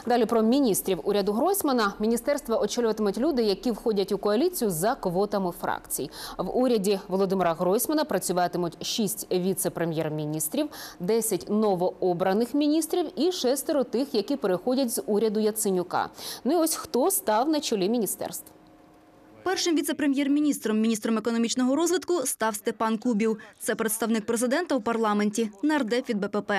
Далі про міністрів уряду Гройсмана. Міністерства очолюватимуть люди, які входять у коаліцію за квотами фракцій. В уряді Володимира Гройсмана працюватимуть 6 віце-прем'єр-міністрів, 10 новообраних міністрів і 6 тих, які переходять з уряду Яценюка. Ну і ось хто став на чолі міністерств. Першим віце-прем'єр-міністром, міністром економічного розвитку став Степан Кубів. Це представник президента у парламенті, нардеп від БПП.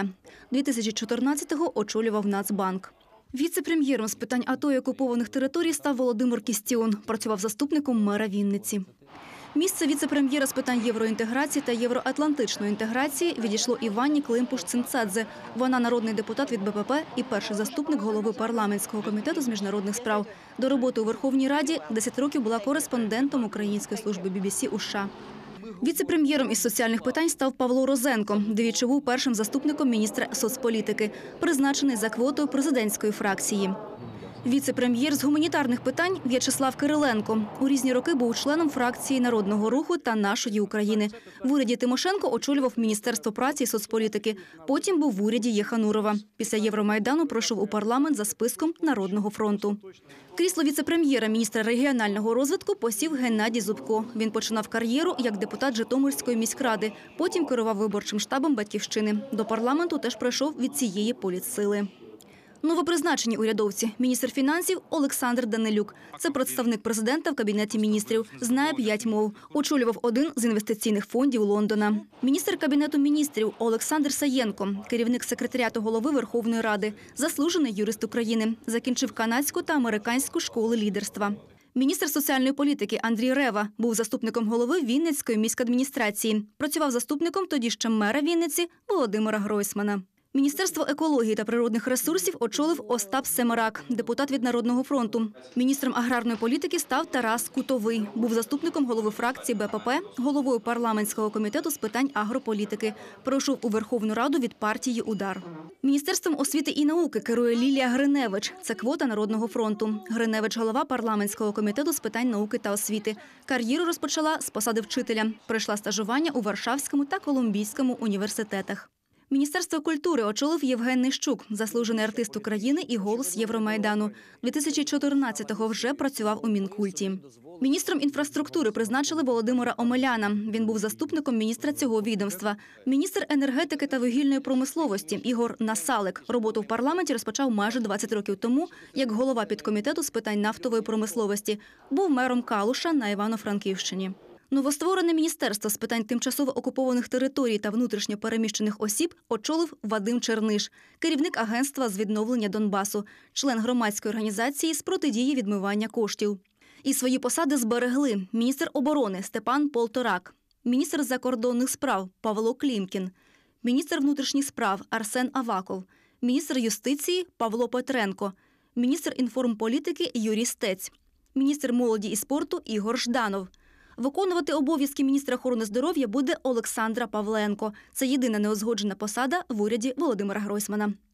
2014-го очолював Нацбанк. Віце-прем'єром з питань АТО і окупованих територій став Володимир Кістіон. Працював заступником мера Вінниці. Місце віце-прем'єра з питань євроінтеграції та євроатлантичної інтеграції відійшло Іванні Климпуш-Цинцадзе. Вона народний депутат від БПП і перший заступник голови парламентського комітету з міжнародних справ. До роботи у Верховній Раді 10 років була кореспондентом Української служби BBC у США. Віце-прем'єром із соціальних питань став Павло Розенко. Двічі був першим заступником міністра соцполітики, призначений за квотою президентської фракції. Віце-прем'єр з гуманітарних питань В'ячеслав Кириленко. У різні роки був членом фракції Народного руху та Нашої України. В уряді Тимошенко очолював Міністерство праці і соцполітики. Потім був в уряді Єханурова. Після Євромайдану пройшов у парламент за списком Народного фронту. Крісло віце-прем'єра, міністра регіонального розвитку посів Геннадій Зубко. Він починав кар'єру як депутат Житомирської міськради. Потім керував виборчим штабом «Батьківщини». До парламенту теж пройшов від цієї політсили. Новопризначені урядовці. Міністр фінансів Олександр Данилюк. Це представник президента в Кабінеті міністрів. Знає 5 мов. Очолював один з інвестиційних фондів Лондона. Міністр Кабінету міністрів Олександр Саєнко. Керівник секретаріату голови Верховної Ради. Заслужений юрист України. Закінчив канадську та американську школи лідерства. Міністр соціальної політики Андрій Рева був заступником голови Вінницької міськадміністрації. Працював заступником тоді ще мера Вінниці Володимира Гройсмана. Міністерство екології та природних ресурсів очолив Остап Семерак, депутат від Народного фронту. Міністром аграрної політики став Тарас Кутовий. Був заступником голови фракції БПП, головою парламентського комітету з питань агрополітики. Пройшов у Верховну Раду від партії «Удар». Міністерством освіти і науки керує Лілія Гриневич. Це квота Народного фронту. Гриневич – голова парламентського комітету з питань науки та освіти. Кар'єру розпочала з посади вчителя. Пройшла стажування у Варшавському та Колумбійському університетах. Міністерство культури очолив Євген Нищук, заслужений артист України і голос Євромайдану. 2014-го вже працював у Мінкульті. Міністром інфраструктури призначили Володимира Омеляна. Він був заступником міністра цього відомства. Міністр енергетики та вугільної промисловості Ігор Насалик роботу в парламенті розпочав майже 20 років тому, як голова підкомітету з питань нафтової промисловості. Був мером Калуша на Івано-Франківщині. Новостворене міністерство з питань тимчасово окупованих територій та внутрішньо переміщених осіб очолив Вадим Черниш, керівник агентства з відновлення Донбасу, член громадської організації з протидії відмивання коштів. І свої посади зберегли міністр оборони Степан Полторак, міністр закордонних справ Павло Клімкін, міністр внутрішніх справ Арсен Аваков, міністр юстиції Павло Петренко, міністр інформполітики Юрій Стець, міністр молоді і спорту Ігор Жданов. Виконувати обов'язки міністра охорони здоров'я буде Олександра Павленко. Це єдина неузгоджена посада в уряді Володимира Гройсмана.